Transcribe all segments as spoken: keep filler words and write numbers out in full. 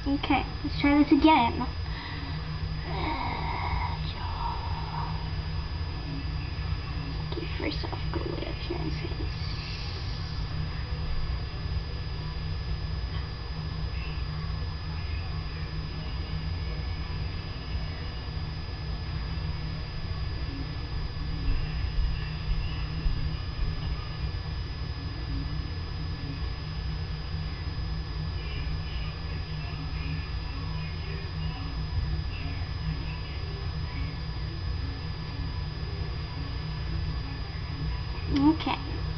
Okay, let's try this again. Okay, first off, go way up here and say this. Okay.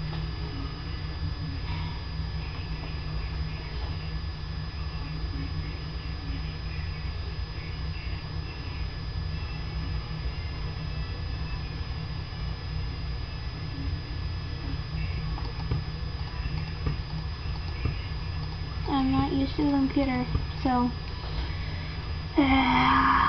I'm not used to the computer, so uh,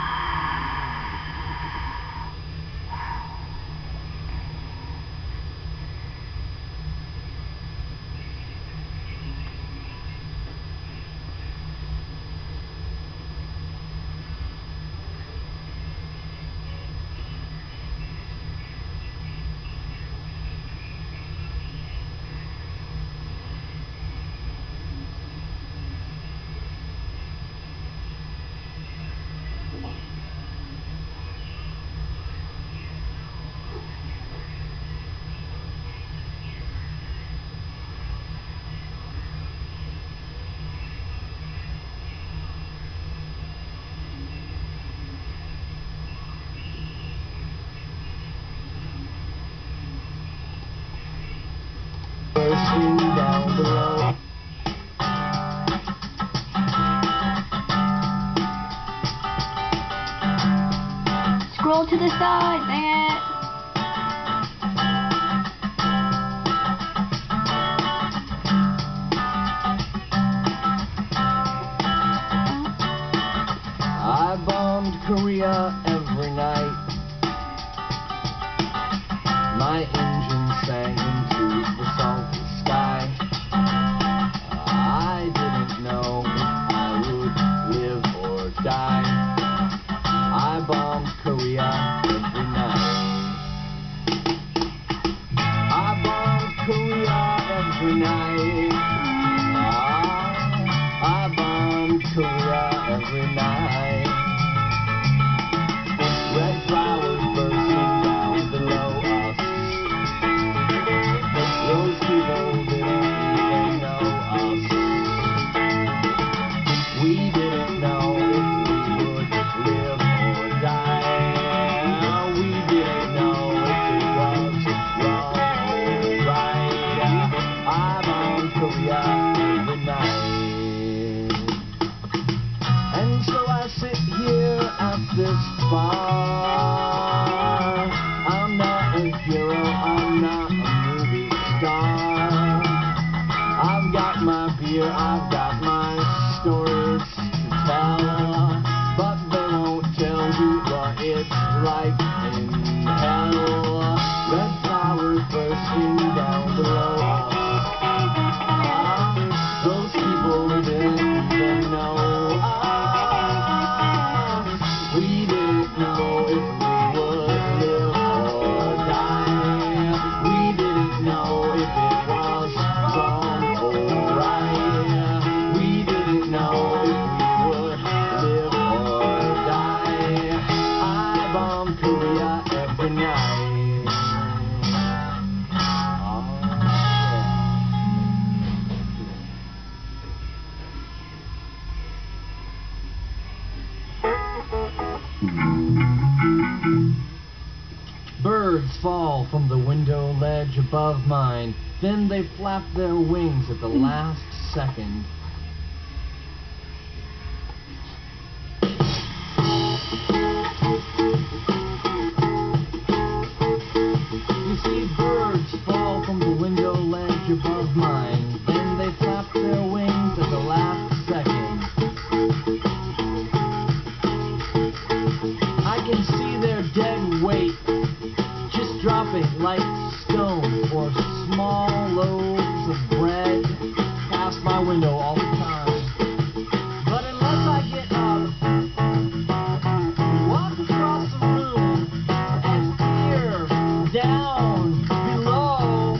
down below. scroll to the side, dang it. I bombed Korea every night. My engine sang into the salty sky. I didn't know if I would live or die. I bombed Korea every night. I bombed Korea every night. I, I bombed Korea every night. Red flowers bursting down below us. Those people didn't even know us. We didn't know if we would live or die. We didn't know if it was wrong or right. I'm on Korea every night. And so I sit here at this bar. I'm not a hero, I'm not a movie star. I've got my beer, I've got my stories to tell, but they won't tell you what it's like in hell. Red flowers bursting down below us. Those people didn't even know us. We didn't know if we would live or die. We didn't know if it was wrong or right. We didn't know if we would live or die. I bombed Korea every night. Oh, yeah. Birds fall from the window ledge above mine, then they flap their wings at the last second. You see, birds fall from the window ledge above mine, then they flap their wings at the last second. I can see their dead weight just dropping like stones or small loaves of bread past my window all down below.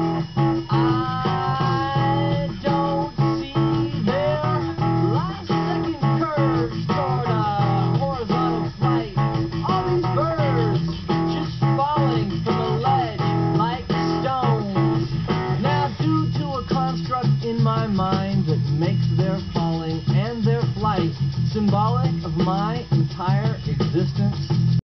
I don't see their last second curve toward a horizontal flight. All these birds just falling from a ledge like stones. Now, due to a construct in my mind that makes their falling and their flight symbolic of my